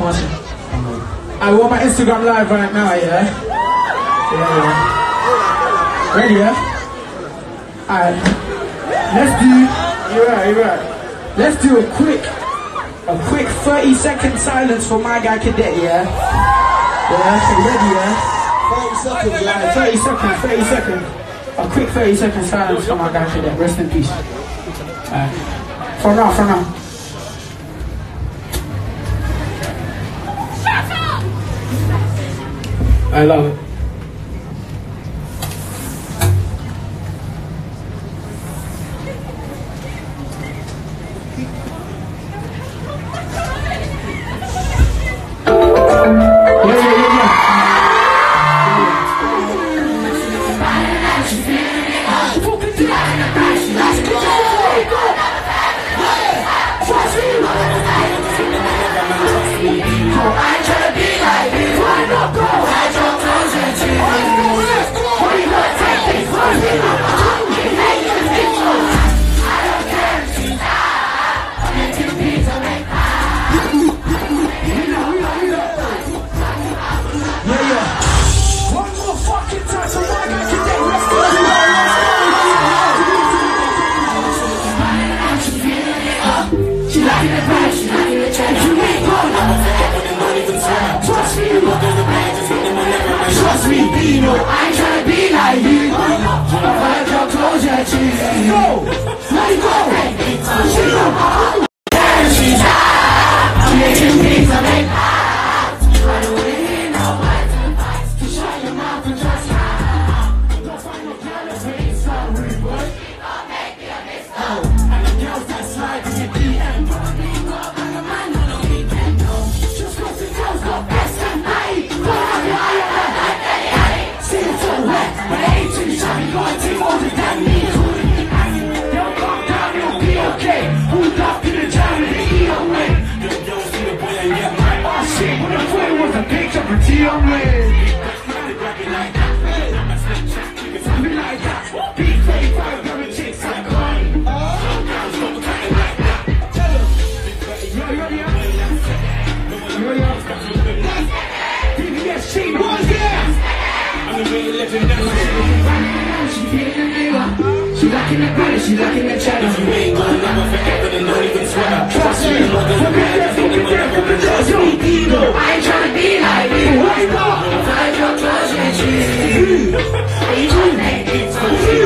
Marshall. I want my Instagram live right now, yeah? Yeah. Ready, yeah? Alright. Let's do, you're right. Let's do a quick 30-second silence for my guy Cadet, yeah? Yeah, ready, yeah? 30 seconds. A quick 30-second silence for my guy Cadet. Rest in peace. For now. I love it. Trust me, Dino, I ain't tryna be like you. I'll find your closure, cheese. Go, let it go. She's up, she's out. I'm making things I make out. I don't wanna hear no words and advice. To shut your mouth and just laugh. Don't find no girl that's really sorry, but she gon' make me a mistake. And the girls that slide in your DM probably got like a man on the weekend. Just cause the girls got best and night. She looking at China. You ain't gonna never forever, then don't even sweat up. Trust me, trust me, Dino. I ain't tryna be like you. Find your closure and cheese. You don't make it so you.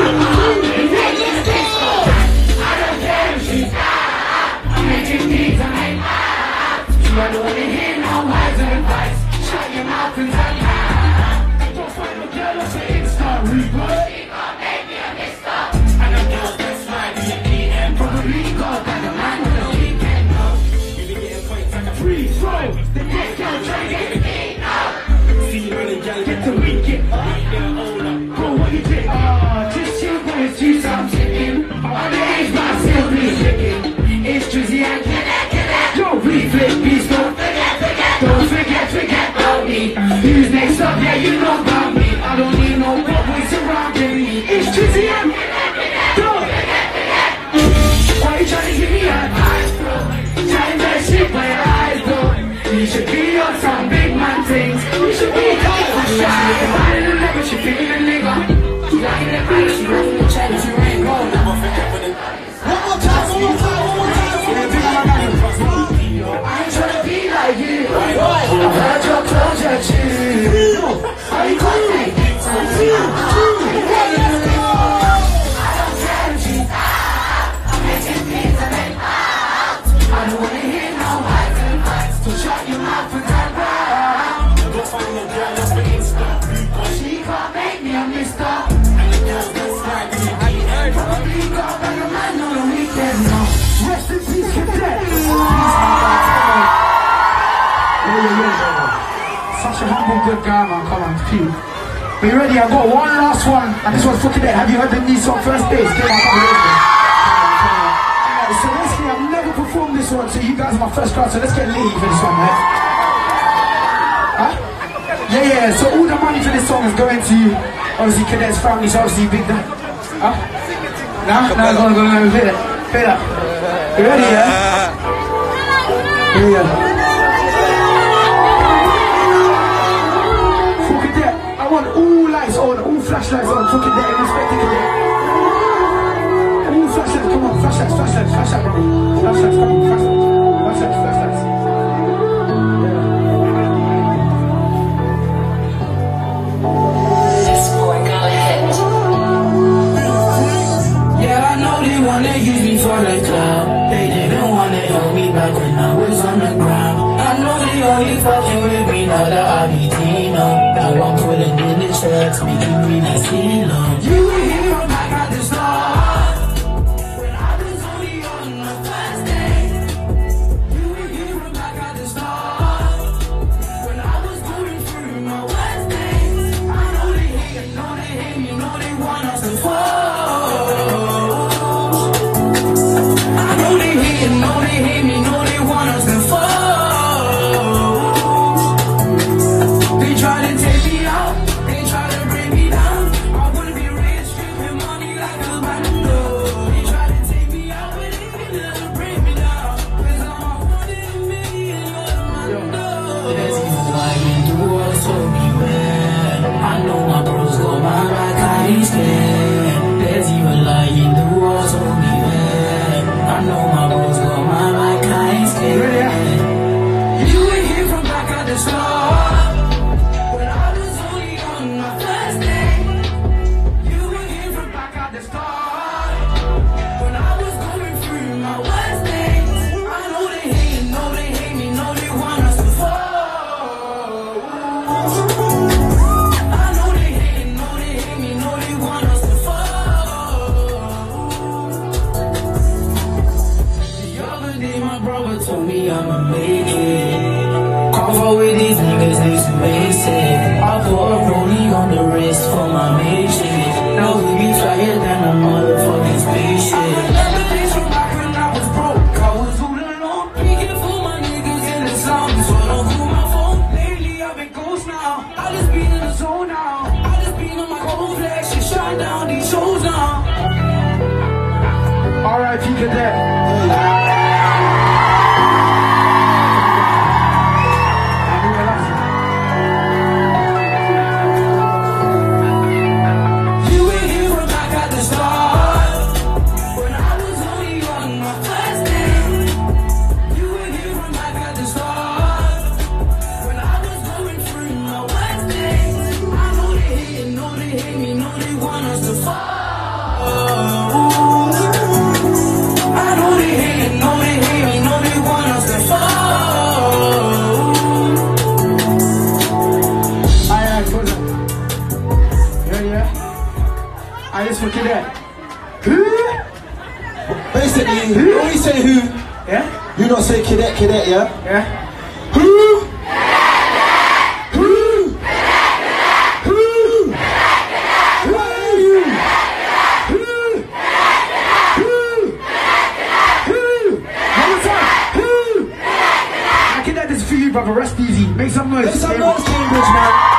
I don't care if she's out. I'm making things I make out. You don't wanna hear no words of advice. Shut your mouth and turn out. Don't find a girl that's an Insta replay. She gon' make me a mister. And the girls that slide in your DM probably got like a man on the weekend. You be getting points like a free throw. The next girl trying to get the game now. See you running, girl, get the weekend. Bro, what you think? Just chill, boys, do something. On the age, but I'm still re-flicking. It's Drizzy and Cadet. Don't re-flick, please don't forget about me. Who's next up? Yeah, you know about me. I don't need no boys surrounding me. It's Drizzy and why you trying to give me advice, bro? Trying to shit by your eyes, bro. You should be on some big man things. You should be shy. Body the nigga, she feeling the nigga. She liking the body, she rocking the challenge, you ain't going. One more time. I ain't trying to be like you. I've heard your closure, too. Are you calling me? I don't wanna hear no words and advice. So shut your mouth and turn round. Go find a girl that's for Insta. She can't make me a mister. And the girls that slide in your DM probably got like a man on the weekend. Rest in peace, Cadet. Such a humble, good guy, man. Come on, Pete. Are you ready? I've got one last one. And this one's for Cadet. Have you heard the new song First Days? Get out of so basically, I've never performed this one, so you guys are my first crowd, so let's get lit for this one, right? Huh? Yeah, so all the money for this song is going to, obviously, Cadet's family, so obviously big, huh? No, go on, play that. You ready, yeah? Here we go. know you fucking with me now that I be Tino. Now I'm pulling in the checks, making really CeeLo. You were here from back at the start, when I was only on my first day. You were here from back at the start, when I was going through my worst days. I know they hate me, know they want us to fall. I know they hate me, know they want us to fall. There's even lying the walls on me, man. I know my bros got my back, I ain't scared. You were here from back at the start, when I was only on my first day. You were here from back at the start, when I was going through my worst days. I know they hate me, know they want us to fall. I know they hate me, know they want us to fall. My brother told me I'ma make it. Cover with these niggas, they too basic. I put a rollie on the wrist for my mate shit. Now we be flyer than a motherfucking spaceship. I remember days from back when I was broke. I was all alone, speaking for my niggas in the slums. So don't call my phone. Lately I've been ghost now. I just been in the zone now. I just been on my cold flex and shut down these shows now. R.I.P. Cadet. I just for Cadet. Who? Basically, when we say who, yeah? You don't say Cadet, yeah? Yeah? Who? Who? Who? Who are you? Who? Who? Who? One more time. Who? Cadet, this is for you, brother. Rest easy. Make some noise. Make some noise, Cambridge, man.